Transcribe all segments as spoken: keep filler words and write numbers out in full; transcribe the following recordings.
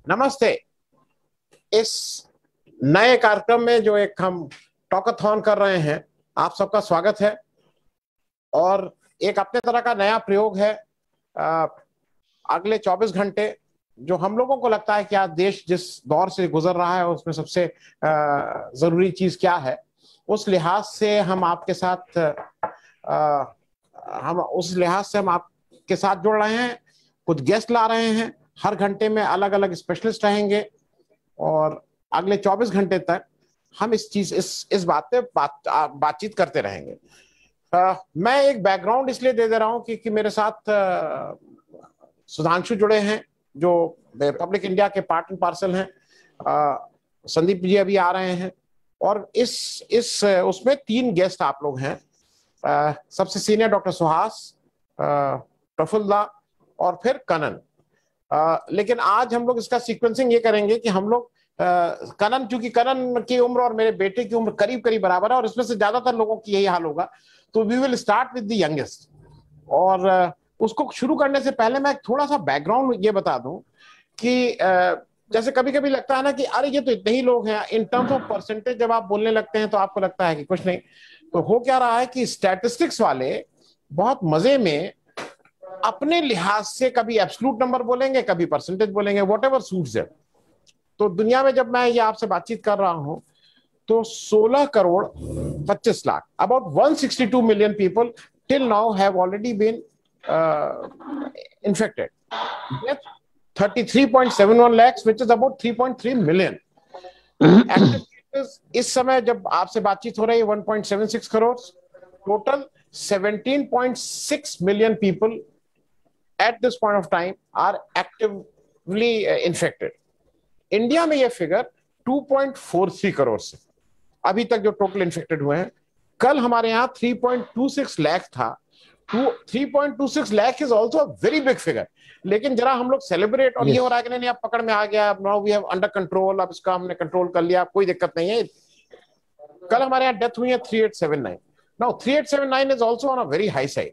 नमस्ते। इस नए कार्यक्रम में जो एक हम टॉकथॉन कर रहे हैं, आप सबका स्वागत है। और एक अपने तरह का नया प्रयोग है। आ, अगले चौबीस घंटे जो हम लोगों को लगता है कि आज देश जिस दौर से गुजर रहा है उसमें सबसे आ, जरूरी चीज क्या है, उस लिहाज से हम आपके साथ आ, हम उस लिहाज से हम आपके साथ जुड़ रहे हैं। कुछ गेस्ट ला रहे हैं, हर घंटे में अलग अलग स्पेशलिस्ट रहेंगे और अगले चौबीस घंटे तक हम इस चीज इस इस बात पे बात बातचीत करते रहेंगे। आ, मैं एक बैकग्राउंड इसलिए दे दे रहा हूं कि, कि मेरे साथ आ, सुधांशु जुड़े हैं जो पब्लिक इंडिया के पार्ट एंड पार्सल हैं। संदीप जी अभी आ रहे हैं और इस इस उसमें तीन गेस्ट आप लोग हैं। आ, सबसे सीनियर डॉक्टर सुहास, प्रफुल्ला और फिर कनन। आ, लेकिन आज हम लोग इसका सीक्वेंसिंग ये करेंगे कि हम लोग कनन, चूंकि कनन की उम्र और मेरे बेटे की उम्र करीब करीब बराबर है और इसमें से ज्यादातर लोगों की यही हाल होगा, तो we will start with the youngest. और आ, उसको शुरू करने से पहले मैं थोड़ा सा बैकग्राउंड ये बता दूं कि आ, जैसे कभी कभी लगता है ना कि अरे ये तो इतने ही लोग हैं, इन टर्म्स ऑफ परसेंटेज जब आप बोलने लगते हैं तो आपको लगता है कि कुछ नहीं। तो हो क्या रहा है कि स्टैटिस्टिक्स वाले बहुत मजे में अपने लिहाज से कभी एब्सोल्यूट नंबर बोलेंगे, कभी परसेंटेज बोलेंगे, व्हाटएवर सूट्स देम। तो दुनिया में जब मैं ये आपसे बातचीत कर रहा हूं तो सोलह करोड़ पच्चीस lakh, about one sixty two million people till now have already been infected. Death thirty three point seven one lakhs, which is about three point three million. Active cases इस समय जब आपसे बातचीत हो रही है one point seven six crore. Total seventeen point six million people at this point of time are actively uh, infected. India में ये figure two point four three crore से अभी तक जो टोटल इन्फेक्टेड हुए हैं। कल हमारे यहाँ three point two six lakh था। Three point two six lakh is also a very big figure. लेकिन जरा हम लोग सेलिब्रेट और yes. ये हो रहा है कि नहीं, अब पकड़ में आ गया, अब now we have under control, अब इसका हमने कंट्रोल कर लिया, कोई दिक्कत नहीं है। कल हमारे यहाँ डेथ हुई है three eight seven nine. Now three eight seven nine is also on a very high side,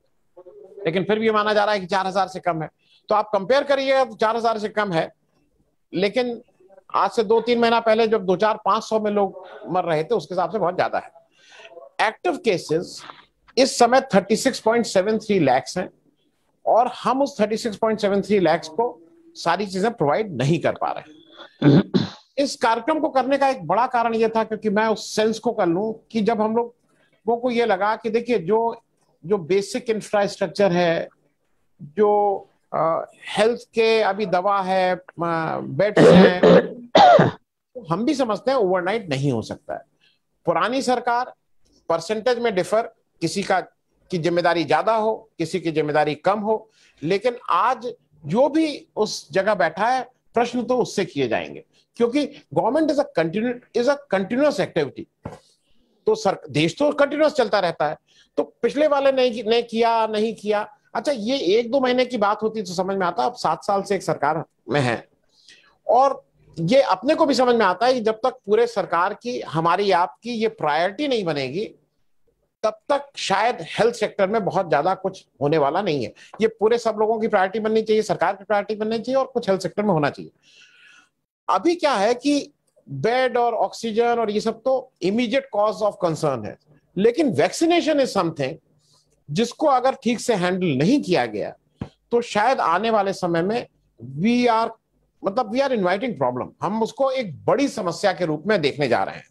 लेकिन फिर भी माना जा रहा है कि चार हजार से कम है। तो आप कंपेयर करिएगा तो चार हजार से कम है, लेकिन आज से दो तीन महीना पहले जब दो चार पांच सौ में लोग मर रहे थे उसके हिसाब से बहुत ज्यादा है। एक्टिव केसेस इस समय thirty six point seven three lakhs हैं और हम उस thirty six point seven three lakhs को सारी चीजें प्रोवाइड नहीं कर पा रहे हैं। इस कार्यक्रम को करने का एक बड़ा कारण यह था क्योंकि मैं उस सेंस को कर लूं कि जब हम लोगों को यह लगा कि देखिए जो जो बेसिक इंफ्रास्ट्रक्चर है, जो हेल्थ uh, के अभी दवा है, बेड्स हैं, तो हम भी समझते हैं ओवरनाइट नहीं हो सकता है। पुरानी सरकार परसेंटेज में डिफर, किसी का की जिम्मेदारी ज्यादा हो, किसी की जिम्मेदारी कम हो, लेकिन आज जो भी उस जगह बैठा है प्रश्न तो उससे किए जाएंगे क्योंकि government is a continue is a continuous activity. तो सर देश तो कंटिन्यूअस चलता रहता है। तो पिछले वाले नहीं नहीं किया नहीं किया अच्छा, ये एक दो महीने की बात होती तो समझ में आता। अब सात साल से एक सरकार में है और ये अपने को भी समझ में आता है कि जब तक पूरे सरकार की, हमारी आपकी ये प्रायोरिटी नहीं बनेगी तब तक शायद हेल्थ सेक्टर में बहुत ज्यादा कुछ होने वाला नहीं है। ये पूरे सब लोगों की प्रायोरिटी बननी चाहिए, सरकार की प्रायोरिटी बननी चाहिए और कुछ हेल्थ सेक्टर में होना चाहिए। अभी क्या है कि बेड और ऑक्सीजन और ये सब तो इमीडिएट कॉज ऑफ कंसर्न है, लेकिन वैक्सीनेशन इज समथिंग जिसको अगर ठीक से हैंडल नहीं किया गया तो शायद आने वाले समय में वी आर मतलब वी आर इनवाइटिंग प्रॉब्लम। हम उसको एक बड़ी समस्या के रूप में देखने जा रहे हैं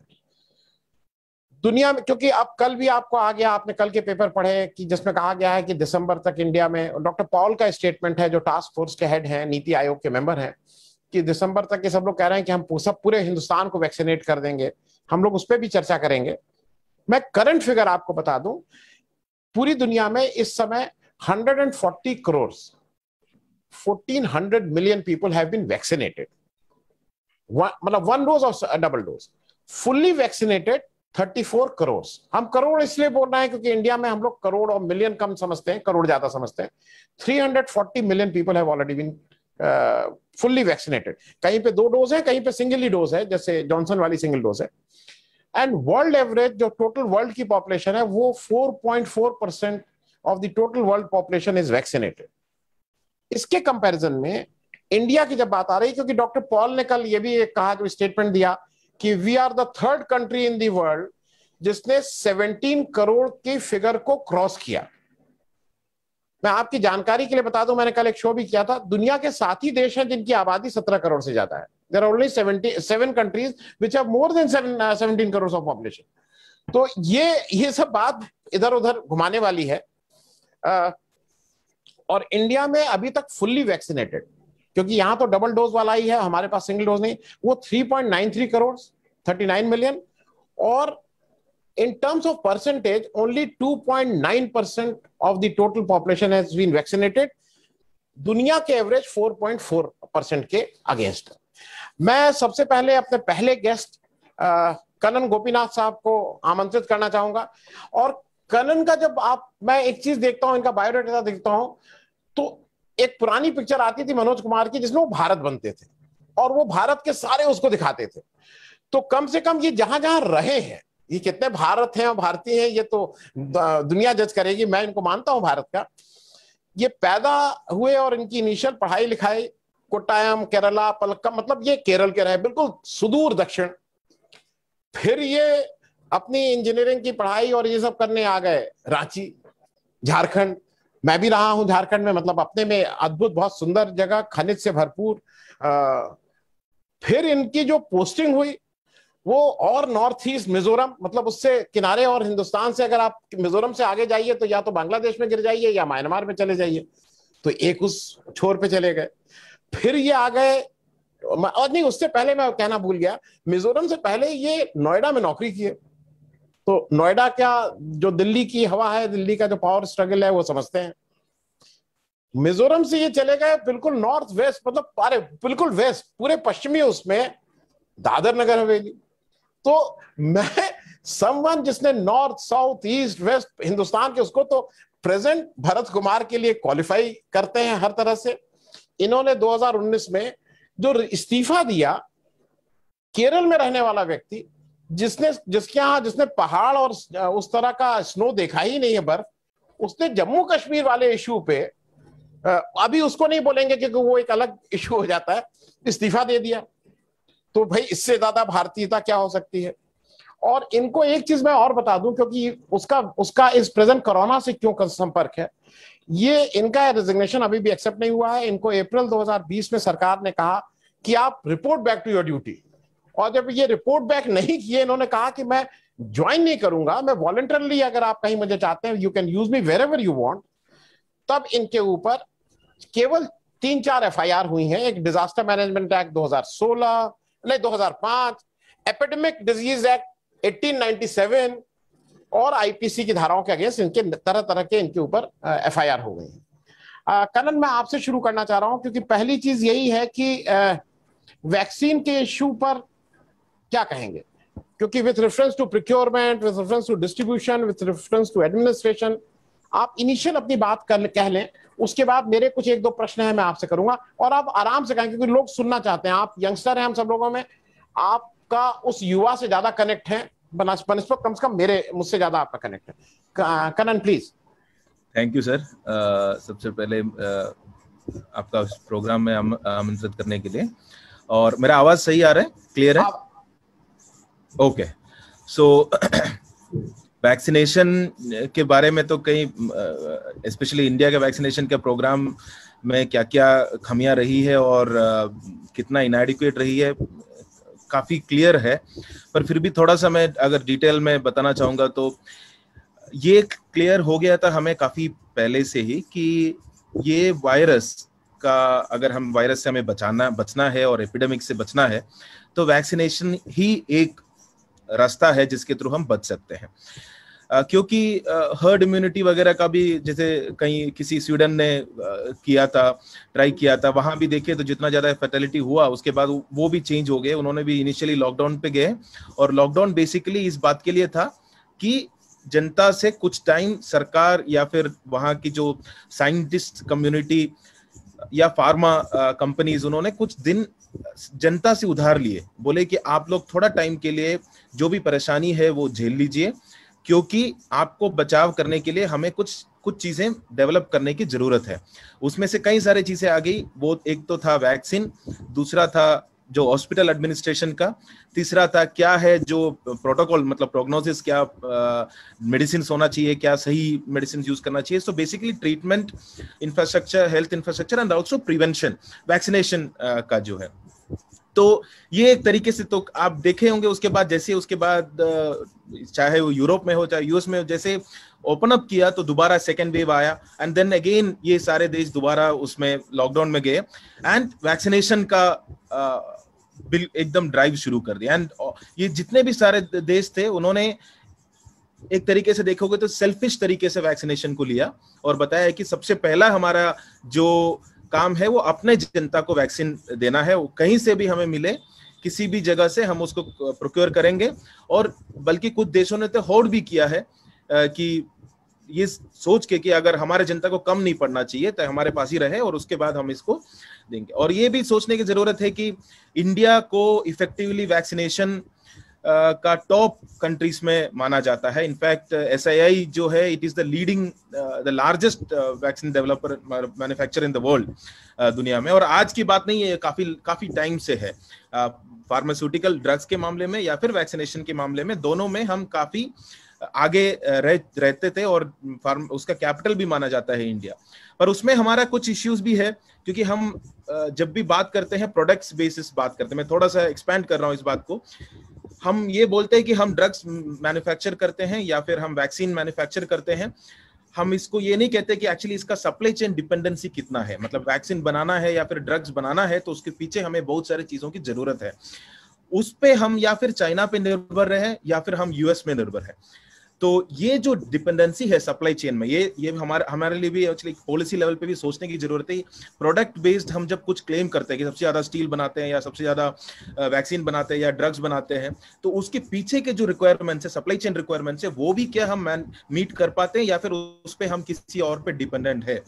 दुनिया में। क्योंकि अब कल भी आपको आ गया, आपने कल के पेपर पढ़े कि जिसमें कहा गया है कि दिसंबर तक इंडिया में, डॉक्टर पॉल का स्टेटमेंट है जो टास्क फोर्स के हेड हैं, नीति आयोग के मेंबर हैं, कि दिसंबर तक ये सब लोग कह रहे हैं कि हम सब पूरे हिंदुस्तान को वैक्सीनेट कर देंगे। हम लोग उस पर भी चर्चा करेंगे। मैं करंट फिगर आपको बता दूं, पूरी दुनिया में इस समय one hundred forty crores, fourteen hundred million people have been vaccinated. मतलब वन डोज और double dose. Fully vaccinated thirty-four crores। हम करोड़ इसलिए बोल रहे हैं क्योंकि इंडिया में हम लोग करोड़ और मिलियन कम समझते हैं, करोड़ ज्यादा समझते हैं। three hundred forty million people have already been fully uh, vaccinated. कहीं पे दो डोज है, कहीं पे सिंगल ही डोज है, जैसे जॉनसन वाली सिंगल डोज है। एंड वर्ल्ड एवरेज जो टोटल वर्ल्ड की पॉपुलेशन है वो four point four percent of the total world population is vaccinated. इसके कंपैरिजन में इंडिया की जब बात आ रही, क्योंकि डॉक्टर पॉल ने कल ये भी एक कहा, जो स्टेटमेंट दिया कि we are the third country in the world जिसने सत्रह करोड़ की फिगर को क्रॉस किया। मैं आपकी जानकारी के लिए बता दूं, मैंने कल एक शो भी किया था, दुनिया के सात ही देश हैं जिनकी आबादी सत्रह करोड़ से ज्यादा है। देयर आर ओनली सत्तावन countries which have more than सत्रह करोड़ ऑफ पॉपुलेशन। तो ये ये सब बात इधर उधर घुमाने वाली है। आ, और इंडिया में अभी तक फुल्ली वैक्सीनेटेड, क्योंकि यहां तो डबल डोज वाला ही है, हमारे पास सिंगल डोज नहीं, वो तीन पॉइंट नौ तीन करोड़, उनतालीस मिलियन, और in terms of percentage only two point nine percent of the total population has been vaccinated, दुनिया के एवरेज चार पॉइंट चार परसेंट के अगेंस्ट। मैं सबसे पहले अपने पहले गेस्ट कनन गोपीनाथ साहब को आमंत्रित करना चाहूंगा। और कनन का जब आप, मैं एक चीज देखता हूं, इनका बायोडाटा देखता हूं, तो एक पुरानी पिक्चर आती थी मनोज कुमार की जिसमें वो भारत बनते थे और वो भारत के सारे उसको दिखाते थे। तो कम से कम ये जहां जहां रहे हैं, ये कितने भारत हैं और भारतीय हैं ये तो दुनिया जज करेगी, मैं इनको मानता हूं भारत का। ये पैदा हुए और इनकी इनिशियल पढ़ाई लिखाई कोट्टायम, केरला, पलक्कम, मतलब ये केरल के रहे, बिल्कुल सुदूर दक्षिण। फिर ये अपनी इंजीनियरिंग की पढ़ाई और ये सब करने आ गए रांची, झारखंड। मैं भी रहा हूं झारखंड में, मतलब अपने में अद्भुत, बहुत सुंदर जगह, खनिज से भरपूर। फिर इनकी जो पोस्टिंग हुई वो और नॉर्थ ईस्ट मिजोरम, मतलब उससे किनारे, और हिंदुस्तान से अगर आप मिजोरम से आगे जाइए तो या तो बांग्लादेश में गिर जाइए या म्यांमार में चले जाइए, तो एक उस छोर पे चले गए। फिर ये आ गए, और नहीं उससे पहले मैं कहना भूल गया, मिजोरम से पहले ये नोएडा में नौकरी किए। तो नोएडा क्या, जो दिल्ली की हवा है, दिल्ली का जो पावर स्ट्रगल है वो समझते हैं। मिजोरम से ये चले गए बिल्कुल नॉर्थ वेस्ट, मतलब अरे बिल्कुल वेस्ट, पूरे पश्चिमी उसमें दादर नगर हवेली। तो मैं समवन जिसने north, south, east, west Hindustan के, उसको तो प्रेजेंट भरत कुमार के लिए क्वालिफाई करते हैं हर तरह से। इन्होंने दो हज़ार उन्नीस में जो इस्तीफा दिया, केरल में रहने वाला व्यक्ति जिसने जिसके यहाँ जिसने पहाड़ और उस तरह का स्नो देखा ही नहीं है, बर्फ, उसने जम्मू कश्मीर वाले इशू पे, अभी उसको नहीं बोलेंगे क्योंकि वो एक अलग इशू हो जाता है, इस्तीफा दे दिया। तो भाई इससे ज्यादा भारतीयता क्या हो सकती है। और इनको एक चीज मैं और बता दूं, क्योंकि उसका उसका इस प्रेजेंट कोरोना से क्यों संपर्क है, ये इनका रेजिग्नेशन अभी भी एक्सेप्ट नहीं हुआ है। इनको अप्रैल दो हज़ार बीस में सरकार ने कहा कि आप report back to your duty, और जब ये रिपोर्ट बैक नहीं किए, इन्होंने कहा कि मैं ज्वाइन नहीं करूंगा, मैं वॉलंटरली, अगर आप कहीं मुझे चाहते हैं, you can use me wherever you want. तब इनके ऊपर केवल तीन चार एफ आई आर हुई हैं। एक डिजास्टर मैनेजमेंट एक्ट दो हज़ार सोलह, नहीं दो हज़ार पाँच, एपिडेमिक डिजीज एक्ट अठारह सौ सत्तानवे, और आईपीसी की धाराओं के अगेंस्ट इनके तरह तरह के इनके ऊपर एफ आई आर हो गई है। कनन, मैं आपसे शुरू करना चाह रहा हूं, क्योंकि पहली चीज यही है कि वैक्सीन के इश्यू पर क्या कहेंगे, क्योंकि with reference to procurement, with reference to distribution, with reference to administration, आप इनिशियल अपनी बात कर कह लें, उसके बाद मेरे कुछ एक दो प्रश्न हैं मैं आपसे करूंगा, और आप आराम से कहें क्योंकि लोग सुनना चाहते हैं। आप यंगस्टर हैं, हम सब लोगों में आपका उस युवा से ज्यादा कनेक्ट है, बनस्पत कम से कम मेरे मुझसे ज्यादा आपका कनेक्ट है। Kanan please. Thank you sir. सबसे पहले uh, आपका प्रोग्राम में आमंत्रित करने के लिए। और मेरा आवाज सही आ रहा है, क्लियर है? ओके, सो वैक्सीनेशन के बारे में तो कई, स्पेशली इंडिया के वैक्सीनेशन के प्रोग्राम में क्या क्या खामियां रही है और uh, कितना इनएडिक्वेट रही है, काफी क्लियर है। पर फिर भी थोड़ा सा मैं अगर डिटेल में बताना चाहूंगा तो ये क्लियर हो गया था हमें काफी पहले से ही कि ये वायरस का, अगर हम वायरस से हमें बचाना बचना है और एपिडेमिक से बचना है, तो वैक्सीनेशन ही एक रास्ता है जिसके थ्रू हम बच सकते हैं। Uh, क्योंकि हर्ड uh, इम्यूनिटी वगैरह का भी, जैसे कहीं किसी स्वीडन ने uh, किया था, ट्राई किया था, वहां भी देखे तो जितना ज्यादा फैटेलिटी हुआ, उसके बाद वो भी चेंज हो गए। उन्होंने भी इनिशियली लॉकडाउन पे गए, और लॉकडाउन बेसिकली इस बात के लिए था कि जनता से कुछ टाइम सरकार या फिर वहां की जो साइंटिस्ट कम्युनिटी या फार्मा कंपनीज, उन्होंने कुछ दिन जनता से उधार लिए, बोले कि आप लोग थोड़ा टाइम के लिए जो भी परेशानी है वो झेल लीजिए, क्योंकि आपको बचाव करने के लिए हमें कुछ कुछ चीजें डेवलप करने की जरूरत है। उसमें से कई सारी चीजें आ गई। वो एक तो था वैक्सीन, दूसरा था जो हॉस्पिटल एडमिनिस्ट्रेशन का, तीसरा था क्या है जो प्रोटोकॉल, मतलब प्रोग्नोसिस, क्या मेडिसिन होना चाहिए, क्या सही मेडिसिन यूज करना चाहिए। So basically treatment infrastructure, health infrastructure and also prevention, vaccination का जो है। तो ये एक तरीके से तो आप देखे होंगे। उसके बाद जैसे उसके बाद चाहे वो यूरोप में हो चाहे यूएस में हो, जैसे ओपन अप किया तो दोबारा सेकेंड वेव आया एंड देन अगेन ये सारे देश दोबारा उसमें लॉकडाउन में गए एंड वैक्सीनेशन का बिल एकदम ड्राइव शुरू कर दिया। एंड ये जितने भी सारे देश थे उन्होंने एक तरीके से देखोगे तो सेल्फिश तरीके से वैक्सीनेशन को लिया और बताया कि सबसे पहला हमारा जो काम है वो अपने जनता को वैक्सीन देना है, कहीं से भी हमें मिले, किसी भी जगह से हम उसको प्रोक्योर करेंगे। और बल्कि कुछ देशों ने तो होल्ड भी किया है कि ये सोच के कि अगर हमारे जनता को कम नहीं पड़ना चाहिए तो हमारे पास ही रहे और उसके बाद हम इसको देंगे। और ये भी सोचने की जरूरत है कि इंडिया को इफेक्टिवली वैक्सीनेशन का टॉप कंट्रीज में माना जाता है। इनफैक्ट एस आई आई जो है, it is the leading the largest vaccine developer manufacture in the world दुनिया में। और आज की बात नहीं है, काफी काफी टाइम से है। फार्मास्यूटिकल ड्रग्स के मामले में या फिर वैक्सीनेशन के मामले में, दोनों में हम काफी आगे रह, रहते थे और फार्म उसका कैपिटल भी माना जाता है इंडिया। पर उसमें हमारा कुछ इश्यूज भी है, क्योंकि हम जब भी बात करते हैं प्रोडक्ट्स बेसिस बात करते हैं। मैं थोड़ा सा एक्सपैंड कर रहा हूँ इस बात को। हम ये बोलते हैं कि हम ड्रग्स मैन्युफैक्चर करते हैं या फिर हम वैक्सीन मैन्युफैक्चर करते हैं। हम इसको ये नहीं कहते कि एक्चुअली इसका सप्लाई चेन डिपेंडेंसी कितना है। मतलब वैक्सीन बनाना है या फिर ड्रग्स बनाना है तो उसके पीछे हमें बहुत सारी चीजों की जरूरत है। उस पे हम या फिर चाइना पे निर्भर रहे या फिर हम यूएस में निर्भर है। तो ये जो डिपेंडेंसी है सप्लाई चेन में, ये ये हमारे हमारे लिए भी एक्चुअली पॉलिसी लेवल पे भी सोचने की जरूरत है। प्रोडक्ट बेस्ड हम जब कुछ क्लेम करते हैं कि सबसे ज्यादा स्टील बनाते हैं या सबसे ज्यादा वैक्सीन बनाते हैं या ड्रग्स बनाते हैं, तो उसके पीछे के जो रिक्वायरमेंट्स है, सप्लाई चेन रिक्वायरमेंट्स है, वो भी क्या हम मीट कर पाते हैं या फिर उस पर हम किसी और पे डिपेंडेंट है।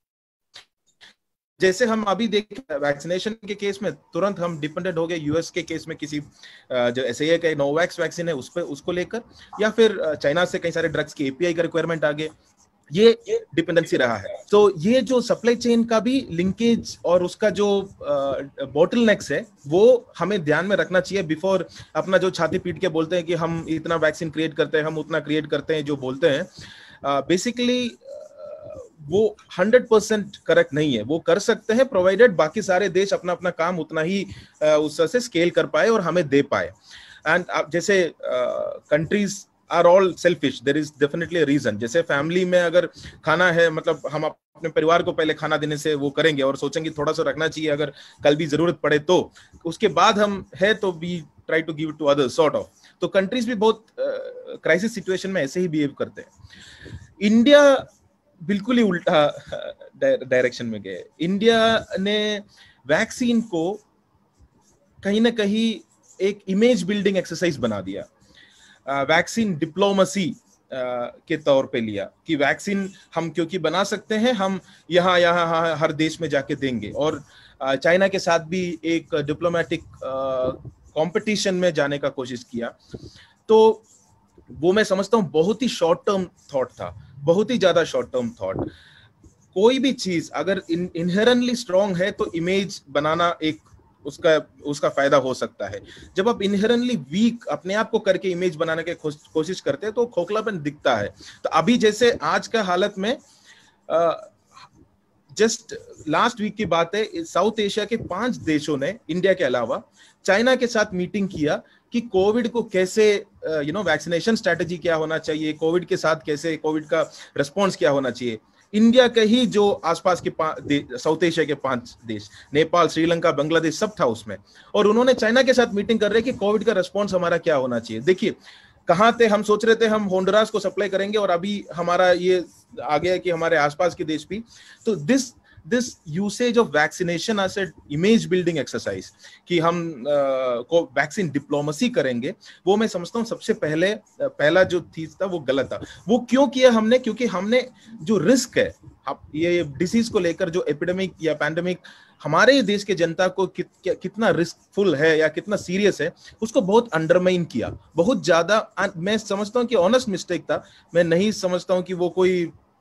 जैसे हम अभी देखें वैक्सीनेशन के केस में तुरंत हम डिपेंडेंट हो गए यूएस के केस में किसी जो एसआईए का नोवैक्स वैक्सीन है उस पर उसको लेकर, या फिर चाइना से कई सारे ड्रग्स की एपीआई का रिक्वायरमेंट आ गए। ये डिपेंडेंसी रहा है। तो ये जो सप्लाई चेन का भी लिंकेज और उसका जो बॉटलनेक्स है वो हमें ध्यान में रखना चाहिए बिफोर अपना जो छाती पीट के बोलते हैं कि हम इतना वैक्सीन क्रिएट करते हैं, हम उतना क्रिएट करते हैं, जो बोलते हैं बेसिकली वो हंड्रेड परसेंट करेक्ट नहीं है। वो कर सकते हैं प्रोवाइडेड बाकी सारे देश अपना अपना काम उतना ही उस तरह से स्केल कर पाए और हमें दे पाए। एंड जैसे countries are all selfish, there is definitely a reason. जैसे फैमिली में अगर खाना है, मतलब हम अपने परिवार को पहले खाना देने से वो करेंगे और सोचेंगे थोड़ा सा रखना चाहिए अगर कल भी जरूरत पड़े, तो उसके बाद हम है तो we try to give to others sort of. तो कंट्रीज भी बहुत क्राइसिस सिचुएशन में ऐसे ही बिहेव करते हैं। इंडिया बिल्कुल ही उल्टा डायरेक्शन में गए। इंडिया ने वैक्सीन को कहीं ना कहीं एक इमेज बिल्डिंग एक्सरसाइज बना दिया। वैक्सीन डिप्लोमेसी के तौर पे लिया कि वैक्सीन हम क्योंकि बना सकते हैं, हम यहाँ यहाँ हर देश में जाके देंगे। और चाइना के साथ भी एक डिप्लोमेटिक कंपटीशन में जाने का कोशिश किया। तो वो मैं समझता हूँ बहुत ही शॉर्ट टर्म थॉट था, बहुत ही ज्यादा शॉर्ट टर्म थॉट। कोई भी चीज अगर इनहेरेंटली स्ट्रांग है तो इमेज बनाना एक उसका उसका फायदा हो सकता है। जब आप इनहेरेंटली वीक अपने आप को करके इमेज बनाने की कोशिश करते हैं तो खोखलापन दिखता है। तो अभी जैसे आज का हालत में जस्ट लास्ट वीक की बात है, साउथ एशिया के पांच देशों ने इंडिया के अलावा चाइना के साथ मीटिंग किया कि कोविड को कैसे यू नो वैक्सीनेशन स्ट्रेटेजी क्या होना चाहिए, कोविड के साथ कैसे कोविड का रिस्पॉन्स क्या होना चाहिए। इंडिया के ही जो आसपास के साउथ एशिया के पांच देश, नेपाल, श्रीलंका, बांग्लादेश, सब था उसमें। और उन्होंने चाइना के साथ मीटिंग कर रहे कि कोविड का रिस्पॉन्स हमारा क्या होना चाहिए। देखिए कहाँ थे हम, सोच रहे थे हम होंडुरास को सप्लाई करेंगे और अभी हमारा ये आ गया कि हमारे आसपास के देश भी। तो this this usage of vaccination as a image building exercise कि हम uh, को वैक्सीन डिप्लोमेसी करेंगे, वो मैं समझता हूँ सबसे पहले पहला जो थीस था वो गलत था। वो क्यों किया हमने? क्योंकि हमने जो रिस्क है ये डिसीज को लेकर, जो एपिडेमिक या पैंडेमिक हमारे देश के जनता को कि, कि, कितना रिस्कफुल है या कितना सीरियस है, उसको बहुत अंडरमाइन किया, बहुत ज्यादा। मैं समझता हूँ कि ऑनेस्ट मिस्टेक था। मैं नहीं समझता हूँ कि वो कोई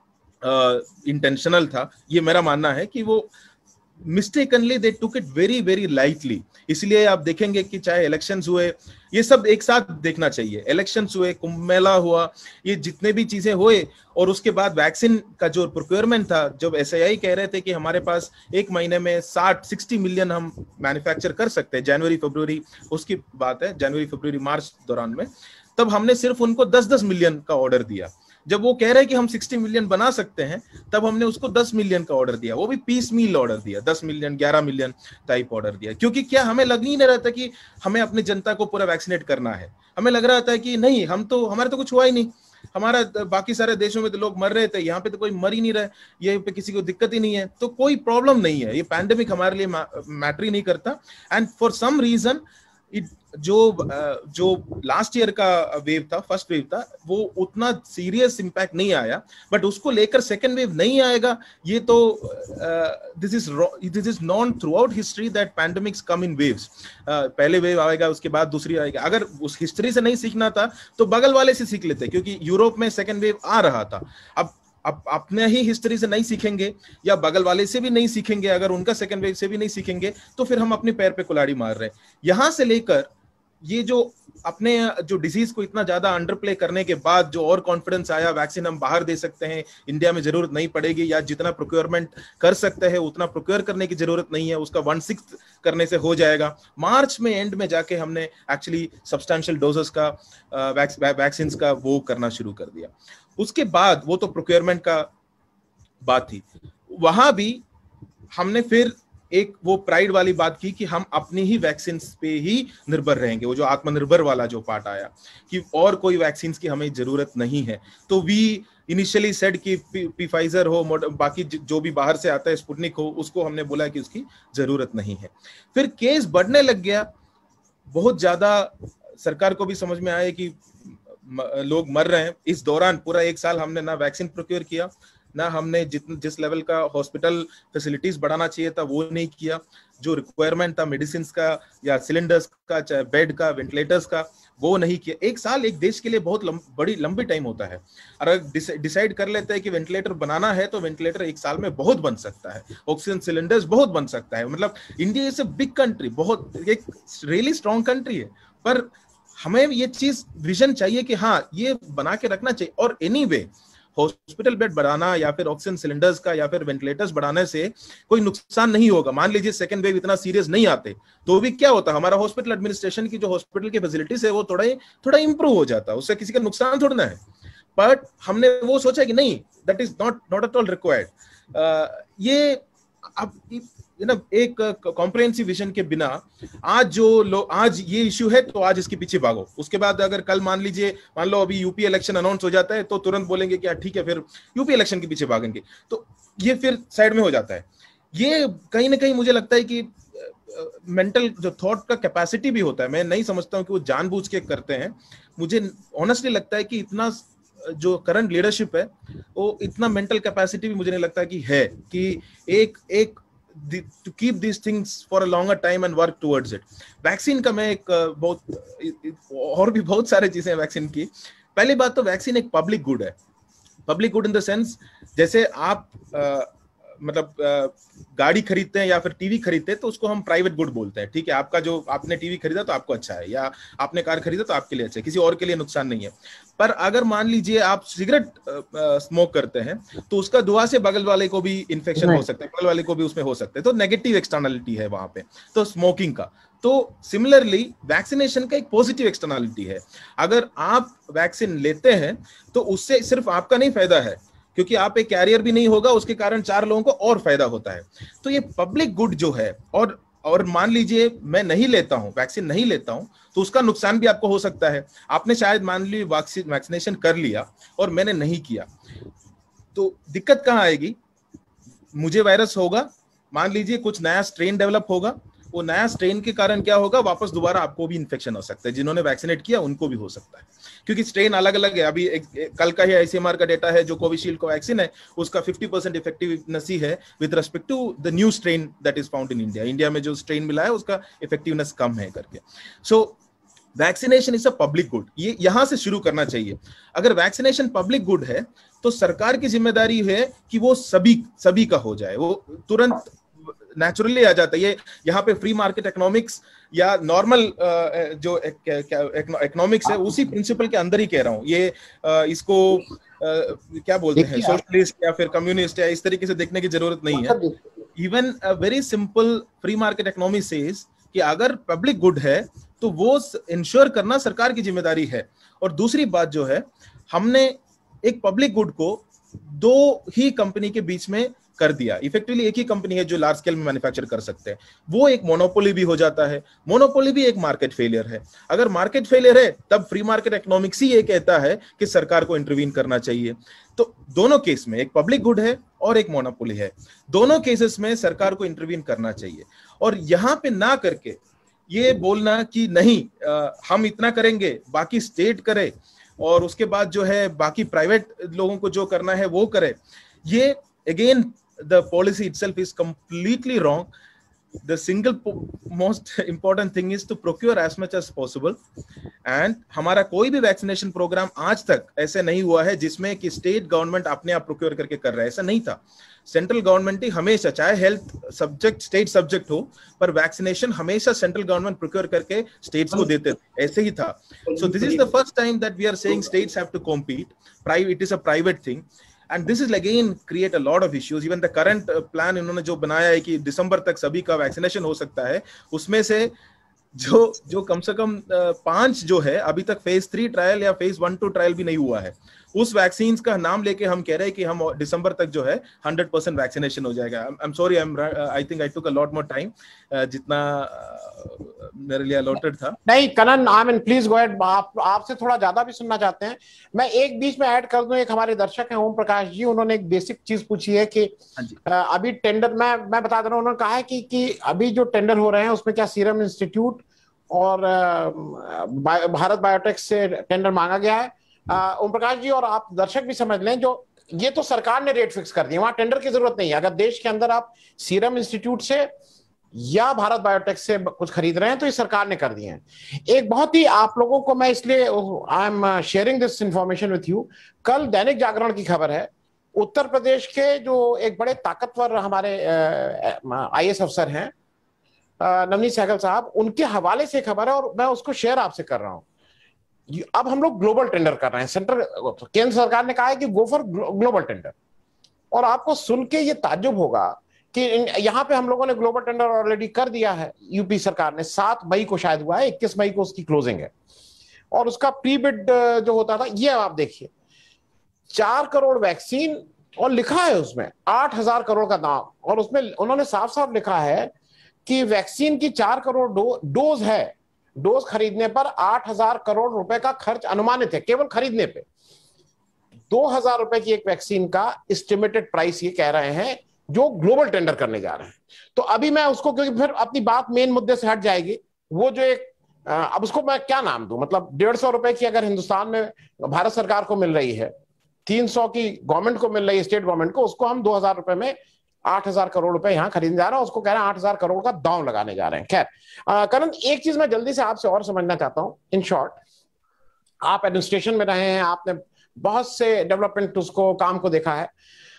इंटेंशनल uh, था, ये मेरा मानना है कि वो mistakenly they took it very very lightly. इसलिए आप देखेंगे कि चाहे इलेक्शंस हुए, ये सब एक साथ देखना चाहिए, इलेक्शंस हुए, कुंभ मेला हुआ, ये जितने भी चीजें हुए, और उसके बाद वैक्सीन का जो प्रोक्योरमेंट था, जब एस आई आई कह रहे थे कि हमारे पास एक महीने में साठ सिक्सटी मिलियन हम मैन्युफैक्चर कर सकते हैं, जनवरी फरवरी उसकी बात है, जनवरी फरवरी मार्च दौरान में, तब हमने सिर्फ उनको दस दस मिलियन का ऑर्डर दिया। जब वो कह रहे हैं कि हम साठ मिलियन बना सकते हैं, तब हमने उसको दस मिलियन का ऑर्डर दिया, वो भी पीस मील ऑर्डर दिया, दस मिलियन ग्यारह मिलियन टाइप ऑर्डर दिया। क्योंकि क्या हमें लग नहीं रहा था कि हमें अपनी जनता को पूरा वैक्सीनेट करना है, हमें लग रहा था कि नहीं, हम तो, हमारे तो कुछ हुआ ही नहीं, हमारा बाकी सारे देशों में तो लोग मर रहे थे, यहाँ पे तो कोई मर ही नहीं रहा, ये पे किसी को दिक्कत ही नहीं है, तो कोई प्रॉब्लम नहीं है, ये पैंडेमिक हमारे लिए मैटर ही नहीं करता। And for some reason It, जो जो लास्ट ईयर का वेव था, फर्स्ट वेव था, वो उतना सीरियस इंपैक्ट नहीं आया, बट उसको लेकर सेकेंड वेव नहीं आएगा, ये तो this is this is known throughout history that pandemics come in waves. पहले वेव आएगा, उसके बाद दूसरी आएगा। अगर उस हिस्ट्री से नहीं सीखना था तो बगल वाले से सीख लेते, क्योंकि यूरोप में सेकेंड वेव आ रहा था। अब अब अपने ही हिस्ट्री से नहीं सीखेंगे या बगल वाले से भी नहीं सीखेंगे, अगर उनका सेकंड वेव से भी नहीं सीखेंगे, तो फिर हम अपने पैर पे कुल्हाड़ी मार रहे हैं। यहां से लेकर ये जो अपने जो डिजीज को इतना ज्यादा अंडर प्ले करने के बाद जो और कॉन्फिडेंस आया, वैक्सीन हम बाहर दे सकते हैं, इंडिया में जरूरत नहीं पड़ेगी, या जितना प्रोक्योरमेंट कर सकते हैं उतना प्रोक्योर करने की जरूरत नहीं है, उसका वन सिक्स करने से हो जाएगा। मार्च में एंड में जाके हमने एक्चुअली सब्सटैंशियल डोजेस का वैक्सीन का वो करना शुरू कर दिया। उसके बाद वो तो प्रोक्योरमेंट का बात थी, वहां भी हमने फिर एक वो प्राइड वाली बात की कि हम अपनी ही वैक्सीन पे ही निर्भर रहेंगे, वो जो आत्मनिर्भर वाला जो पार्ट आया कि और कोई वैक्सीन की हमें जरूरत नहीं है। तो वी इनिशियली सेड कि पी फाइजर हो, बाकी जो भी बाहर से आता है, स्पुतनिक हो, उसको हमने बोला कि उसकी जरूरत नहीं है। फिर केस बढ़ने लग गया, बहुत ज्यादा सरकार को भी समझ में आया कि लोग मर रहे हैं। इस दौरान पूरा एक साल हमने ना वैक्सीन प्रोक्योर किया, ना हमने जित जिस लेवल का हॉस्पिटल फैसिलिटीज बढ़ाना चाहिए था वो नहीं किया, जो रिक्वायरमेंट था मेडिसिन का या सिलेंडर्स का, चाहे बेड का, वेंटिलेटर्स का, वो नहीं किया। एक साल एक देश के लिए बहुत लंब, बड़ी लंबी टाइम होता है। अगर डिसाइड कर लेते हैं कि वेंटिलेटर बनाना है तो वेंटिलेटर एक साल में बहुत बन सकता है, ऑक्सीजन सिलेंडर्स बहुत बन सकता है। मतलब India is a big country, बहुत एक रियली स्ट्रॉन्ग कंट्री है, पर हमें ये चीज विजन चाहिए कि हाँ ये बना के रखना चाहिए। और एनीवे हॉस्पिटल बेड बढ़ाना या फिर ऑक्सीजन सिलेंडर्स का या फिर वेंटिलेटर्स बढ़ाने से कोई नुकसान नहीं होगा। मान लीजिए सेकंड वेव इतना सीरियस नहीं आते तो भी क्या होता, हमारा हॉस्पिटल एडमिनिस्ट्रेशन की जो हॉस्पिटल की फैसिलिटीज है वो थोड़ा थोड़ा इंप्रूव हो जाता, उससे किसी का नुकसान थोड़ा ना है। बट हमने वो सोचा कि नहीं, that is not not at all required. ये अब यू नो एक कॉम्प्रिहेंसिव विजन के बिना आज जो लोग, आज ये इश्यू है तो आज इसके पीछे भागो, उसके बाद अगर कल मान लीजिए, मान लो अभी यूपी इलेक्शन अनाउंस हो जाता है तो तुरंत बोलेंगे कि ठीक है फिर यूपी इलेक्शन के पीछे भागेंगे, तो ये फिर साइड में हो जाता है। ये कहीं ना कहीं मुझे लगता है कि मेंटल जो थॉट का कैपेसिटी भी होता है, मैं नहीं समझता हूँ कि वो जानबूझ के करते हैं। मुझे ऑनेस्टली लगता है कि इतना जो करंट लीडरशिप है वो इतना मेंटल कैपेसिटी भी मुझे नहीं लगता कि है कि एक एक to keep these things for a longer time and work towards it. Vaccine का मैं एक बहुत और भी बहुत सारे चीजें वैक्सीन की। पहली बात तो वैक्सीन एक पब्लिक गुड है। Public good in the sense, जैसे आप आ, मतलब आ, गाड़ी खरीदते हैं या फिर टीवी खरीदते हैं तो उसको हम प्राइवेट गुड बोलते हैं, ठीक है। आपका जो आपने टीवी खरीदा तो आपको अच्छा है, या आपने कार खरीदा तो आपके लिए अच्छा है, किसी और के लिए नुकसान नहीं है। पर अगर मान लीजिए आप सिगरेट स्मोक करते हैं तो उसका धुआं से बगल वाले को भी इन्फेक्शन हो सकता है, बगल वाले को भी उसमें हो सकता है, तो नेगेटिव एक्सटर्नलिटी है वहां पे तो स्मोकिंग का। तो सिमिलरली वैक्सीनेशन का एक पॉजिटिव एक्सटर्नलिटी है। अगर आप वैक्सीन लेते हैं तो उससे सिर्फ आपका नहीं फायदा है, क्योंकि आप एक कैरियर भी नहीं होगा, उसके कारण चार लोगों को और फायदा होता है। तो ये पब्लिक गुड जो है, और और मान लीजिए मैं नहीं लेता हूं, वैक्सीन नहीं लेता हूं, तो उसका नुकसान भी आपको हो सकता है। आपने शायद मान ली वैक्सीनेशन कर लिया और मैंने नहीं किया, तो दिक्कत कहां आएगी? मुझे वायरस होगा, मान लीजिए कुछ नया स्ट्रेन डेवलप होगा, वो नया स्ट्रेन के कारण क्या होगा, वापस दोबारा आपको भी इन्फेक्शन हो सकता है, जिन्होंने वैक्सीनेट किया उनको भी हो सकता है, क्योंकि स्ट्रेन अलग अलग है। अभी एक, एक, कल का ही आईसीएमआर का डेटा है, जो कोविशील्ड को वैक्सीन है उसका फिफ्टी परसेंट इफेक्टिवनेस ही है with respect to the new strain that is found in India. India में जो स्ट्रेन मिला है उसका इफेक्टिवनेस कम है करके। So vaccination is a public good, ये यहां से शुरू करना चाहिए। अगर वैक्सीनेशन पब्लिक गुड है तो सरकार की जिम्मेदारी है कि वो सभी सभी का हो जाए, वो तुरंत नेचुरली आ जाता है। ये यहाँ पे फ्री मार्केट इकोनॉमिक्स या नॉर्मल जो इकोनॉमिक्स है उसी प्रिंसिपल के अंदर ही कह रहा हूँ। ये इसको क्या बोलते हैं, सोशलिस्ट या फिर कम्युनिस्ट या इस तरीके से देखने की जरूरत नहीं है। Even a very simple free market economy says कि अगर पब्लिक गुड है तो वो इंश्योर करना सरकार की जिम्मेदारी है। और दूसरी बात जो है, हमने एक पब्लिक गुड को दो ही कंपनी के बीच में कर दिया। इफेक्टिवली एक ही कंपनी है जो लार्ज स्केल में मैन्युफैक्चर कर सकते हैं, वो एक मोनोपोली भी हो जाता है। मोनोपोली भी एक मार्केट फेलियर है। अगर मार्केट फेलियर है तब फ्री मार्केट इकोनॉमिक्स ही ये कहता है कि सरकार को इंटरवीन करना चाहिए। तो दोनों केस में एक पब्लिक गुड है और एक मोनोपोली है, दोनों केसेस में सरकार को इंटरवीन करना चाहिए। और यहां पे ना करके ये बोलना कि नहीं आ, हम इतना करेंगे बाकी स्टेट करे और उसके बाद जो है बाकी प्राइवेट लोगों को जो करना है वो करे, ये again the policy itself is completely wrong. The single most important thing is to procure as much as possible. And हमारा कोई भी वैक्सीनेशन प्रोग्राम आज तक ऐसे नहीं हुआ है जिसमें कि स्टेट गवर्नमेंट अपने आप प्रोक्योर करके कर रहा है, ऐसा नहीं था। सेंट्रल गवर्नमेंट ही हमेशा, चाहे हेल्थ सब्जेक्ट स्टेट सब्जेक्ट हो, पर वैक्सीनेशन हमेशा सेंट्रल गवर्नमेंट प्रोक्योर करके स्टेट्स को देते थे, ऐसे ही था। So this is the first time that we are saying states have to compete, private, it is a private thing. And this is again create a lot of issues. Even the current plan इन्होंने जो बनाया है कि दिसंबर तक सभी का vaccination हो सकता है, उसमें से जो जो कम से कम पांच जो है अभी तक फेज थ्री ट्रायल या फेज वन टू ट्रायल भी नहीं हुआ है, उस वैक्सीन का नाम लेके हम कह रहे हैं कि हम दिसंबर तक जो है हंड्रेड परसेंट वैक्सीनेशन हो जाएगा। I am sorry, I am I think I took a lot more time जितना मेरे लिए अलॉटेड था। नहीं Kannan, I mean please go ahead, आप आपसे थोड़ा ज्यादा भी सुनना चाहते हैं। मैं एक बीच में ऐड कर दूं, एक हमारे दर्शक हैं ओम प्रकाश जी, उन्होंने एक बेसिक चीज पूछी है कि अभी टेंडर, मैं मैं बता दे रहा हूं, उन्होंने कहा है कि कि अभी जो टेंडर हो रहे हैं उसमें क्या सीरम इंस्टीट्यूट और भारत बायोटेक से टेंडर मांगा गया है। ओम प्रकाश जी और आप दर्शक भी समझ लें, जो ये तो सरकार ने रेट फिक्स कर दिए, वहां टेंडर की जरूरत नहीं है। अगर देश के अंदर आप सीरम इंस्टीट्यूट से या भारत बायोटेक से कुछ खरीद रहे हैं तो ये सरकार ने कर दिए हैं। एक बहुत ही आप लोगों को मैं इसलिए I am sharing this information with you, कल दैनिक जागरण की खबर है, उत्तर प्रदेश के जो एक बड़े ताकतवर हमारे आई ए एस अफसर हैं नवनीत सहगल साहब, उनके हवाले से खबर है और मैं उसको शेयर आपसे कर रहा हूं। अब हम लोग ग्लोबल टेंडर कर रहे हैं, सेंट्रल केंद्र सरकार ने कहा है कि गो फॉर ग्लोबल टेंडर, और आपको सुन के ये ताज्जुब होगा कि यहाँ पे हम लोगों ने ग्लोबल टेंडर ऑलरेडी कर दिया है। यूपी सरकार ने सात मई को शायद हुआ है, इक्कीस मई को उसकी क्लोजिंग है, और उसका प्री बिड जो होता था, ये आप देखिए चार करोड़ वैक्सीन, और लिखा है उसमें आठ हजार करोड़ का दाम, और उसमें उन्होंने साफ साफ लिखा है कि वैक्सीन की चार करोड़ डो, डोज है, डोज खरीदने पर आठ हजार करोड़ रुपए का खर्च अनुमानित है, केवल खरीदने पे। दो हजार रुपए की एक वैक्सीन का एस्टिमेटेड प्राइस ये कह रहे हैं जो ग्लोबल टेंडर करने जा रहे हैं। तो अभी मैं उसको, क्योंकि फिर अपनी बात मेन मुद्दे से हट जाएगी, वो जो एक अब उसको मैं क्या नाम दूं, मतलब डेढ़ सौ रुपए की अगर हिंदुस्तान में भारत सरकार को मिल रही है, तीन सौ की गवर्नमेंट को मिल रही है, स्टेट गवर्नमेंट को, उसको हम दो हजार रुपए में आठ हजार करोड़ रुपए यहां खरीदने जा रहे हैं, उसको कह रहे हैं आठ हजार करोड़ का दांव लगाने जा रहे हैं। खैर करण, एक चीज मैं जल्दी से आपसे और समझना चाहता हूं। इन शॉर्ट, आप एडमिनिस्ट्रेशन में रहे हैं, आपने बहुत से डेवलपमेंट उसको काम को देखा है।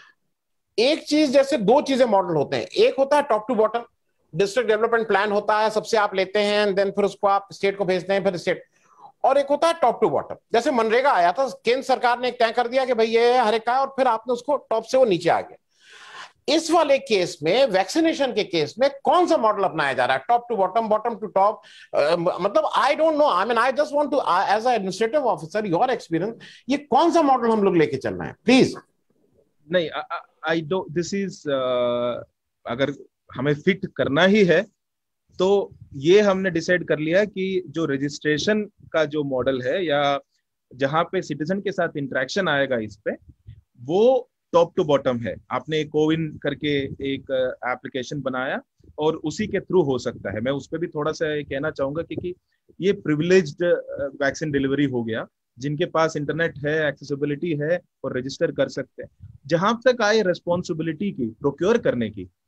एक चीज, जैसे दो चीजें मॉडल होते हैं, एक होता है top to bottom, district development plan होता है, सबसे आप लेते हैं, देन फिर उसको आप स्टेट को भेजते हैं, फिर स्टेट, और एक होता है टॉप टू बॉटम। जैसे मनरेगा आया था, केंद्र सरकार ने तय कर दिया कि भाई ये हर एक का है, और फिर आपने उसको टॉप से वो नीचे आ गया। इस वाले केस में, वैक्सीनेशन के केस में, कौन सा मॉडल अपनाया जा रहा है, top to bottom, bottom to top? मतलब I don't know, I mean I just want to, as a administrative officer, your experience, ये कौन सा मॉडल हम लोग लेके चल रहे हैं, प्लीज। नहीं, आई डोंट, दिस इज, अगर हमें फिट करना ही है तो ये हमने डिसाइड कर लिया कि जो रजिस्ट्रेशन का जो मॉडल है, या जहां पे सिटीजन के साथ इंटरेक्शन आएगा इस पे, वो टॉप टू बॉटम है। आपने कोविन करके एक एप्लीकेशन बनाया और उसी के थ्रू हो सकता है। मैं उस पर भी थोड़ा सा कहना चाहूंगा क्योंकि ये प्रिविलेज्ड वैक्सीन डिलीवरी हो गया, जिनके पास इंटरनेट है, एक्सेसिबिलिटी है और रजिस्टर कर सकते हैं। जहां तक आए रिस्पॉन्सिबिलिटी की, प्रोक्योर करने की,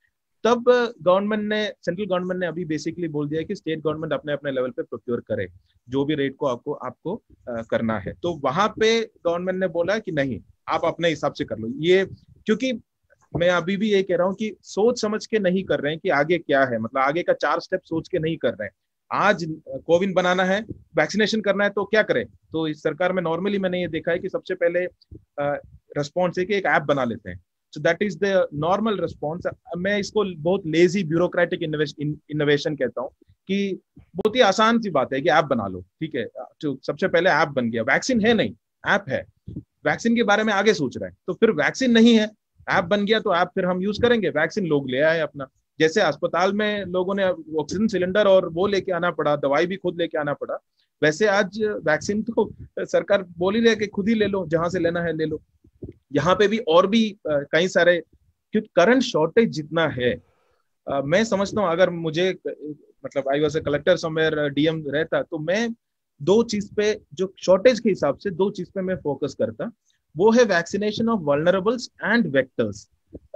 तब गवर्नमेंट ने, सेंट्रल गवर्नमेंट ने अभी बेसिकली बोल दिया है कि स्टेट गवर्नमेंट अपने अपने लेवल पे प्रोक्योर करे जो भी रेट को आपको आपको आ, करना है। तो वहां पे गवर्नमेंट ने बोला कि नहीं, आप अपने हिसाब से कर लो ये, क्योंकि मैं अभी भी ये कह रहा हूँ कि सोच समझ के नहीं कर रहे हैं कि आगे क्या है, मतलब आगे का चार स्टेप सोच के नहीं कर रहे हैं। आज कोविन बनाना है, वैक्सीनेशन करना है, तो क्या करें? तो इस सरकार में नॉर्मली मैंने ये देखा है कि सबसे पहले रिस्पॉन्स है कि एक ऐप बना लेते हैं। So that is the normal response. मैं इसको बहुत लेजी ब्यूरोक्रेटिक इनोवेशन कहता हूँ कि बहुत ही आसान सी बात है कि ऐप बना लो, ठीक है। तो सबसे पहले ऐप बन गया, वैक्सीन है नहीं, ऐप है, वैक्सीन के बारे में आगे सोच रहे हैं, तो फिर वैक्सीन नहीं है, ऐप बन गया तो ऐप फिर हम यूज करेंगे, वैक्सीन लोग ले आए अपना। जैसे अस्पताल में लोगों ने ऑक्सीजन सिलेंडर और वो लेके आना पड़ा, दवाई भी खुद लेके आना पड़ा, वैसे आज वैक्सीन तो सरकार बोल ही रही है कि खुद ही ले लो, जहां से लेना है ले लो। यहाँ पे भी और भी कई सारे, क्योंकि करंट शॉर्टेज जितना है, आ, मैं समझता हूँ अगर मुझे, मतलब I was a collector somewhere, DM रहता, तो मैं दो चीज पे, जो शॉर्टेज के हिसाब से दो चीज पे मैं फोकस करता। वो है vaccination of vulnerables and vectors.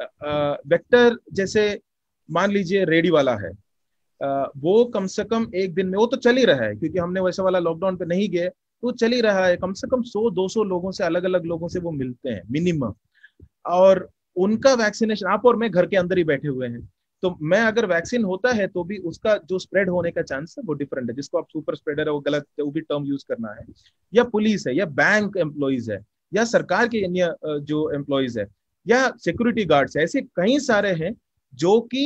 Vector जैसे मान लीजिए रेडी वाला है, uh, वो कम से कम एक दिन में, वो तो चल ही रहा है क्योंकि हमने वैसा वाला लॉकडाउन पे नहीं गए, तो चल ही रहा है, कम से कम सौ दो सौ लोगों से, अलग अलग लोगों से वो मिलते हैं मिनिमम, और उनका वैक्सीनेशन, आप और मैं घर के अंदर ही बैठे हुए हैं, तो मैं अगर वैक्सीन होता है तो भी उसका जो स्प्रेड होने का चांस है वो डिफरेंट है। जिसको आप सुपर स्प्रेडर है वो गलत, वो भी टर्म यूज करना है, या पुलिस है, या बैंक एम्प्लॉइज है, या सरकार के अन्य जो एम्प्लॉइज है, या सिक्योरिटी गार्ड्स है, ऐसे कई सारे हैं जो कि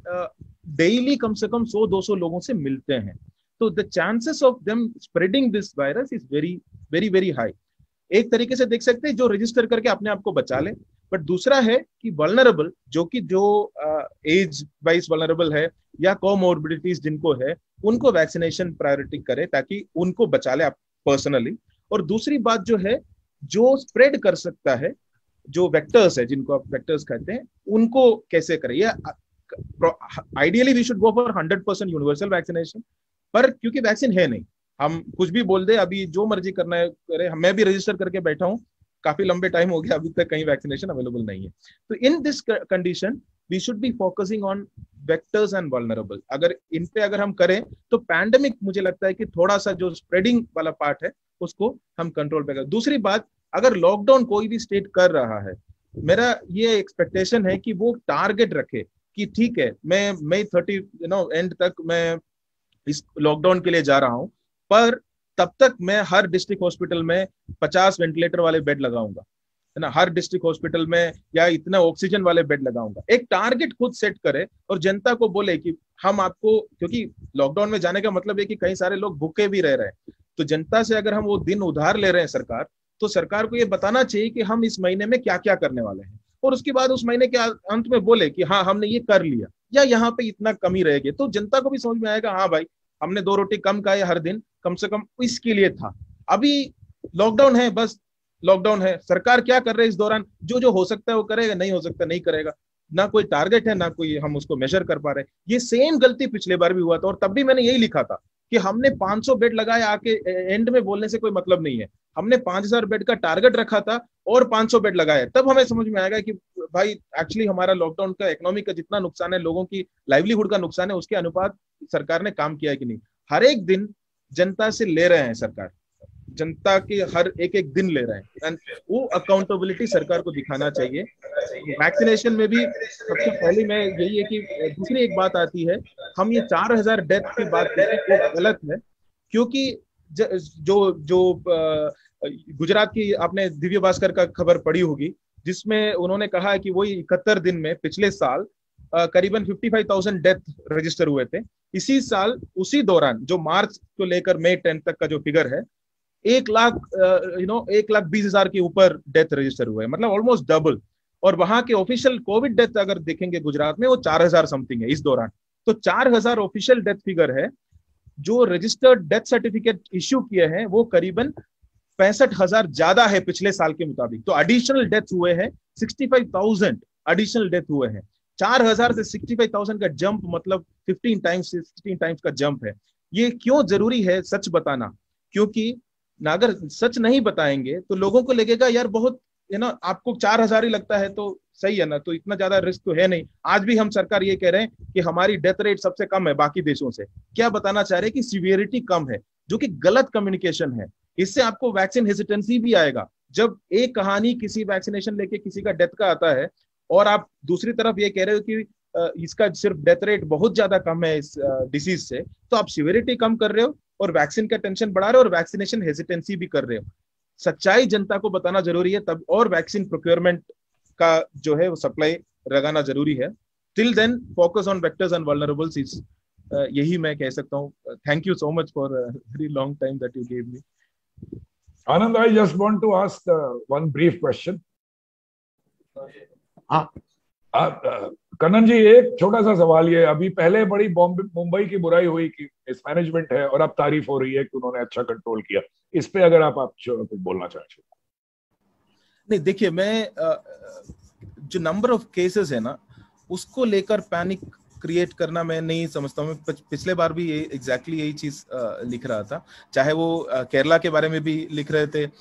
डेली कम से कम सौ दो सौ लोगों से मिलते हैं। तो the chances of them spreading this virus is very very very high. एक तरीके से देख सकते हैं जो रजिस्टर करके अपने आप को बचा ले, बट दूसरा है कि वल्नरेबल, जो कि जो एज वाइज वल्नरेबल है या कोमोर्बिडिटीज जिनको है, उनको वैक्सीनेशन प्रायोरिटी करे ताकि उनको बचा ले आप पर्सनली। और दूसरी बात जो है, जो स्प्रेड कर सकता है, जो वेक्टर्स है, जिनको आप वेक्टर्स कहते हैं, उनको कैसे करें। या ideally we should go for hundred percent universal vaccination, पर क्योंकि वैक्सीन है नहीं, हम कुछ भी बोल दे, अभी जो मर्जी करना है करे। मैं भी रजिस्टर करके बैठा हूँ, काफी लंबे टाइम हो गया, अभी तक कहीं वैक्सीनेशन अवेलेबल नहीं है। तो in this condition we should be focusing on vectors and vulnerable. अगर इन पे अगर हम करें तो पैंडेमिक, मुझे लगता है कि थोड़ा सा जो स्प्रेडिंग वाला पार्ट है उसको हम कंट्रोल पे करें। दूसरी बात, अगर लॉकडाउन कोई भी स्टेट कर रहा है, मेरा ये एक्सपेक्टेशन है कि वो टारगेट रखे कि ठीक है, मैं May thirty you know end तक मैं इस लॉकडाउन के लिए जा रहा हूं, पर तब तक मैं हर डिस्ट्रिक्ट हॉस्पिटल में पचास वेंटिलेटर वाले बेड लगाऊंगा, है ना, हर डिस्ट्रिक्ट हॉस्पिटल में, या इतना ऑक्सीजन वाले बेड लगाऊंगा। एक टारगेट खुद सेट करे और जनता को बोले कि हम आपको, क्योंकि लॉकडाउन में जाने का मतलब है कि कई सारे लोग भूखे भी रह रहे हैं, तो जनता से अगर हम वो दिन उधार ले रहे हैं सरकार, तो सरकार को ये बताना चाहिए कि हम इस महीने में क्या क्या करने वाले हैं, और उसके बाद उस महीने के अंत में बोले कि हाँ हमने ये कर लिया, या यहाँ पे इतना कमी रहेगी, तो जनता को भी समझ में आएगा हाँ भाई हमने दो रोटी कम खाए हर दिन, कम से कम इसके लिए था। अभी लॉकडाउन है, बस लॉकडाउन है, सरकार क्या कर रहे हैं इस दौरान, जो जो हो सकता है वो करेगा, नहीं हो सकता नहीं करेगा, ना कोई टारगेट है, ना कोई हम उसको मेजर कर पा रहे। ये सेम गलती पिछले बार भी हुआ था, और तब भी मैंने यही लिखा था कि हमने पांच सौ बेड लगाए, आके एंड में बोलने से कोई मतलब नहीं है। हमने पांच हजार बेड का टारगेट रखा था और पांच सौ बेड लगाए, तब हमें समझ में आएगा कि भाई एक्चुअली हमारा लॉकडाउन का इकोनॉमी का जितना नुकसान है, लोगों की लाइवलीहुड का नुकसान है, उसके अनुपात सरकार ने काम किया है कि नहीं। हर एक दिन जनता से ले रहे हैं सरकार, जनता के हर एक एक दिन ले रहे हैं, एंड वो अकाउंटेबिलिटी सरकार को दिखाना चाहिए। वैक्सीनेशन में भी सबसे पहले मैं यही है कि दूसरी एक बात आती है, हम ये चार हजार डेथ की बात करते हैं, वो गलत है, क्योंकि जो जो गुजरात की आपने दिव्य भास्कर का खबर पढ़ी होगी, जिसमें उन्होंने कहा है कि वही इकहत्तर दिन में पिछले साल करीबन पचपन हज़ार डेथ रजिस्टर हुए थे। इसी साल उसी दौरान जो मार्च को लेकर मई टेंथ तक का जो फिगर है, एक लाख यू नो एक लाख बीस हजार के ऊपर डेथ रजिस्टर हुए, मतलब ऑलमोस्ट डबल। और वहां के ऑफिशियल कोविड डेथ अगर देखेंगे गुजरात में, वो चार हजार समथिंग है इस दौरान। तो चार हजार ऑफिशियल डेथ फिगर है। जो रजिस्टर्ड डेथ सर्टिफिकेट इश्यू किए हैं वो करीबन पैंसठ हजार ज्यादा है पिछले साल के मुताबिक। तो एडिशनल डेथ हुए हैं, sixty five thousand additional death हुए हैं। चार हजार से सिक्सटी फाइव थाउजेंड का जंप, मतलब फिफ्टीन टाइम्स सिक्सटीन टाइम्स का जंप है। ये क्यों जरूरी है सच बताना? क्योंकि अगर सच नहीं बताएंगे तो लोगों को लगेगा यार बहुत है ना, आपको चार हजार ही लगता है तो सही है ना, तो इतना ज्यादा रिस्क तो है नहीं। आज भी हम सरकार ये कह रहे हैं कि हमारी डेथ रेट सबसे कम है बाकी देशों से। क्या बताना चाह रहे हैं कि सीवियरिटी कम है, जो कि गलत कम्युनिकेशन है। इससे आपको वैक्सीन हेजिटेंसी भी आएगा। जब एक कहानी किसी वैक्सीनेशन लेके किसी का डेथ का आता है और आप दूसरी तरफ ये कह रहे हो कि इसका सिर्फ डेथ रेट बहुत ज्यादा कम है इस डिसीज से, तो आप सीवियरिटी कम कर रहे हो और वैक्सीन का टेंशन बढ़ा रहे हो और वैक्सीनेशन हेजिटेंसी भी कर रहे हो। सच्चाई जनता को बताना जरूरी है तब, और वैक्सीन प्रोक्योरमेंट का जो है वो सप्लाई लगाना जरूरी है। Till then focus on vectors and vulnerables is, यही मैं कह सकता हूँ। Thank you so much for very long time that you gave me. Anand, I just want to ask one brief question. हाँ कन्नन जी, एक छोटा सा सवाल ये, अभी पहले बड़ी बॉम्बे मुंबई की बुराई हुई कि मिसमैनेजमेंट है, और अब तारीफ हो रही है कि उन्होंने अच्छा कंट्रोल किया। इस पे अगर आप आप कुछ बोलना चाहते। नहीं देखिए, मैं जो नंबर ऑफ केसेस है ना उसको लेकर पैनिक क्रिएट करना मैं नहीं समझता हूँ। मैं पिछले बार भी ये एग्जैक्टली यही चीज लिख रहा था, चाहे वो केरला के बारे में भी लिख रहे थे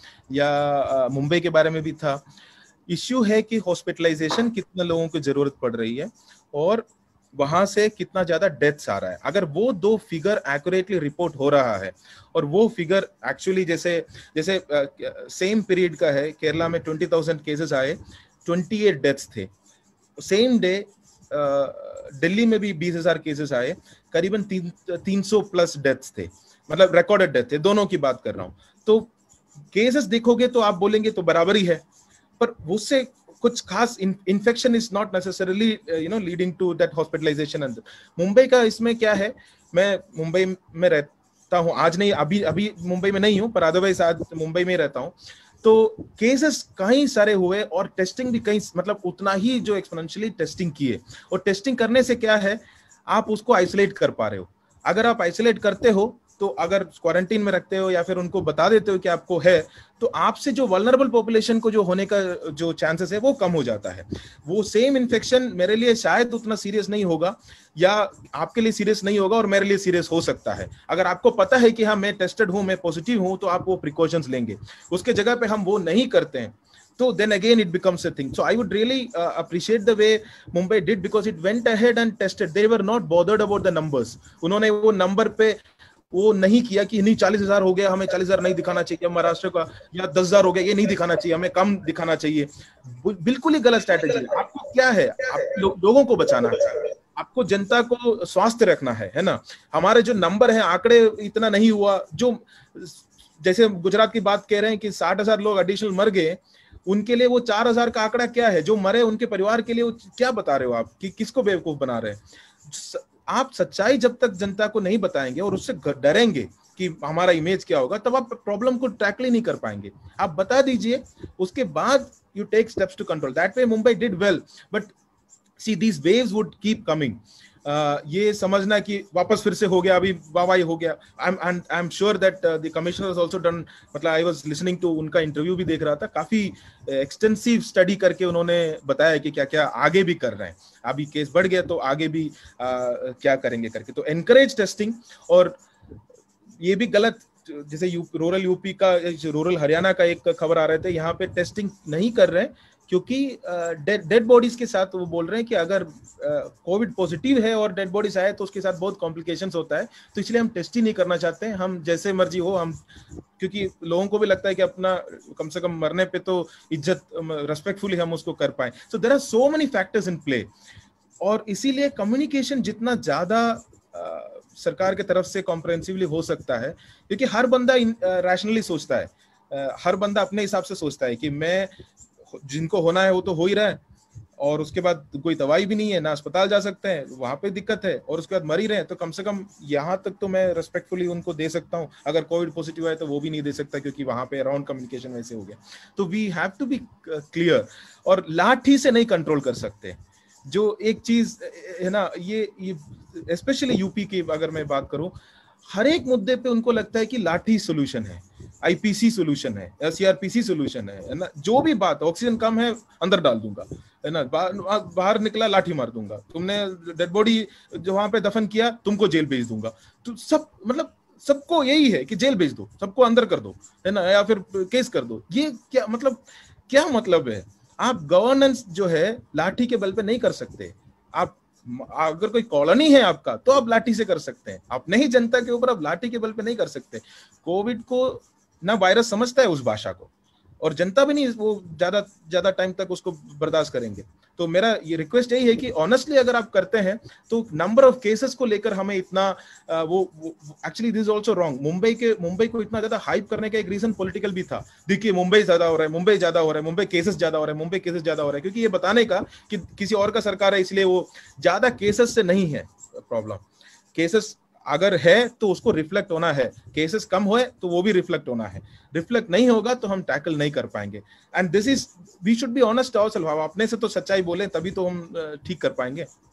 या मुंबई के बारे में भी था। इश्यू है कि हॉस्पिटलाइजेशन कितने लोगों की जरूरत पड़ रही है और वहां से कितना ज्यादा डेथ्स आ रहा है। अगर वो दो फिगर एक्यूरेटली रिपोर्ट हो रहा है और वो फिगर एक्चुअली जैसे जैसे सेम पीरियड का है, केरला में ट्वेंटी थाउजेंड केसेस आए, ट्वेंटी एट डेथ्स थे। सेम डे दिल्ली में भी बीस हजार केसेस आए, करीबन तीन तीन सौ प्लस डेथ्स थे, मतलब रिकॉर्डेड डेथ थे, दोनों की बात कर रहा हूँ। तो केसेस देखोगे तो आप बोलेंगे तो बराबर ही है, पर उससे कुछ खास infection is not necessarily you know leading to that hospitalization. अंदर मुंबई का इसमें क्या है, मैं मुंबई में रहता हूँ, आज नहीं, अभी अभी मुंबई में नहीं हूँ, पर अदरवाइज आज मुंबई में रहता हूँ। तो केसेस कहीं सारे हुए और टेस्टिंग भी कहीं, मतलब उतना ही जो एक्सपोनेंशियली टेस्टिंग किए। और टेस्टिंग करने से क्या है, आप उसको आइसोलेट कर पा रहे हो। अगर आप आइसोलेट करते हो तो अगर क्वारंटीन में रखते हो या फिर उनको बता देते हो कि आपको है, तो आपसे जो वल्नरेबल पॉपुलेशन को जो होने का जो चांसेस है वो कम हो जाता है। वो सेम इन्फेक्शन मेरे लिए शायद उतना सीरियस नहीं होगा या आपके लिए सीरियस नहीं होगा और मेरे लिए सीरियस हो सकता है। अगर आपको पता है कि हाँ मैं टेस्टेड हूं, मैं पॉजिटिव हूं, तो आप वो प्रिकॉशंस लेंगे। उसके जगह पे हम वो नहीं करते हैं, so then again it becomes a thing. So I would really uh, appreciate the way Mumbai did, because it went ahead and tested. They were not bothered about the numbers. उन्होंने वो नंबर पे वो नहीं किया कि नहीं चालीस हजार हो गया, हमें चालीस हजार नहीं दिखाना चाहिए महाराष्ट्र का, या दस हजार हो गया ये नहीं दिखाना चाहिए, हमें कम दिखाना चाहिए। बिल्कुल ही गलत स्ट्रैटेजी है। आपको क्या है, आप लो, लोगों को बचाना है, आपको जनता को स्वास्थ्य रखना है, है ना। हमारे जो नंबर है, आंकड़े इतना नहीं हुआ। जो जैसे गुजरात की बात कह रहे हैं कि साठ हजार लोग एडिशनल मर गए, उनके लिए वो चार हजार का आंकड़ा क्या है। जो मरे उनके परिवार के लिए वो क्या बता रहे हो आप, कि किसको बेवकूफ बना रहे हैं। आप सच्चाई जब तक जनता को नहीं बताएंगे और उससे डरेंगे कि हमारा इमेज क्या होगा, तब आप प्रॉब्लम को टैकल ही नहीं कर पाएंगे। आप बता दीजिए, उसके बाद you take steps to control. That way Mumbai did well, but see these waves would keep coming. Uh, ये समझना कि वापस फिर से हो गया, अभी वाहवाही हो गया। I am I am sure that the commissioner has also done, मतलब आई वाज लिसनिंग टू, उनका इंटरव्यू भी देख रहा था, काफी एक्सटेंसिव स्टडी करके उन्होंने बताया कि क्या क्या आगे भी कर रहे हैं। अभी केस बढ़ गया तो आगे भी uh, क्या करेंगे करके। तो एनकरेज टेस्टिंग। और ये भी गलत, जैसे रूरल यूपी का, रूरल हरियाणा का एक खबर आ रहे थे, यहाँ पे टेस्टिंग नहीं कर रहे हैं क्योंकि डेड बॉडीज के साथ वो बोल रहे हैं कि अगर कोविड पॉजिटिव है और डेड बॉडीज आए तो उसके साथ बहुत कॉम्प्लिकेशंस होता है, तो इसलिए हम टेस्ट ही नहीं करना चाहते हैं। हम जैसे मर्जी हो, हम, क्योंकि लोगों को भी लगता है कि अपना कम से कम मरने पे तो इज्जत, रेस्पेक्टफुली हम उसको कर पाए। So there are so many factors in play, और इसीलिए कम्युनिकेशन जितना ज्यादा सरकार की तरफ से कॉम्प्रिहेंसिवली हो सकता है, क्योंकि हर बंदा रैशनली सोचता है, uh, हर बंदा अपने हिसाब से सोचता है कि मैं, जिनको होना है वो तो हो ही रहा है, और उसके बाद कोई दवाई भी नहीं है, ना अस्पताल जा सकते हैं, वहां पे दिक्कत है, और उसके बाद मर ही रहे हैं, तो कम से कम यहाँ तक तो मैं रेस्पेक्टफुली उनको दे सकता हूँ। अगर कोविड पॉजिटिव है तो वो भी नहीं दे सकता, क्योंकि वहां पे अराउंड कम्युनिकेशन वैसे हो गया। तो we have to be clear, और लाठी से नहीं कंट्रोल कर सकते। जो एक चीज है ना, ये ये स्पेशली यूपी की अगर मैं बात करूं, हर एक मुद्दे पे उनको लगता है कि लाठी सोल्यूशन है, आईपीसी सोल्यूशन है, सीआरपीसी सोल्यूशन है, है ना। जो भी बात, ऑक्सीजन कम है अंदर डाल दूंगा, है ना, बाहर निकला लाठी मार दूंगा, तुमने डेड बॉडी जो वहां पे दफन किया तुमको जेल भेज दूंगा। तो सब, मतलब सबको यही है कि जेल भेज दो, सबको अंदर कर दो, है ना, या फिर केस कर दो। ये क्या मतलब, क्या मतलब है? आप गवर्नेंस जो है लाठी के बल पे नहीं कर सकते। आप अगर कोई कॉलोनी है आपका तो आप लाठी से कर सकते हैं, आप नहीं जनता के ऊपर आप लाठी के बल पे नहीं कर सकते। कोविड को ना वायरस समझता है उस भाषा को, और जनता भी नहीं वो ज्यादा ज्यादा टाइम तक उसको बर्दाश्त करेंगे। तो मेरा ये रिक्वेस्ट यही है कि ऑनेस्टली अगर आप करते हैं तो नंबर ऑफ केसेस को लेकर हमें इतना आ, वो actually this is also wrong. Mumbai के मुंबई को इतना ज्यादा हाइप करने का एक रीजन पॉलिटिकल भी था। देखिए मुंबई ज्यादा हो रहा है, मुंबई ज्यादा हो रहा है, मुंबई केसेस ज्यादा हो रहा है, मुंबई केसेस ज्यादा हो रहा है, क्योंकि ये बताने का कि किसी और का सरकार है इसलिए वो ज्यादा केसेस से नहीं है प्रॉब्लम। केसेस अगर है तो उसको रिफ्लेक्ट होना है, केसेस कम होए तो वो भी रिफ्लेक्ट होना है, रिफ्लेक्ट नहीं होगा तो हम टैकल नहीं कर पाएंगे। And this is we should be honest ourself. अपने से तो सच्चाई बोले तभी तो हम ठीक कर पाएंगे।